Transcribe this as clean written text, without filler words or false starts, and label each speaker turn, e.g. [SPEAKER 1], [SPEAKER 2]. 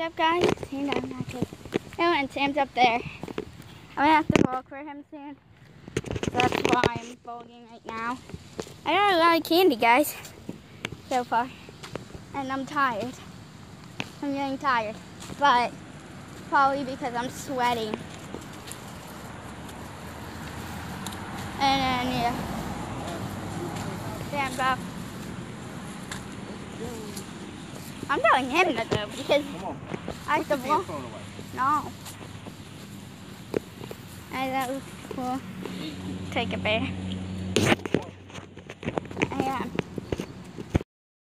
[SPEAKER 1] What's up, guys? See, no, I'm not good. Oh, and Sam's up there. I'm gonna have to vlog for him soon. So that's why I'm vlogging right now. I got a lot of candy, guys, so far. And I'm tired. I'm getting tired. But probably because I'm sweating. And then, yeah. Sam's up. I'm telling him to go because I have to vlog. No. I will take it there. I am.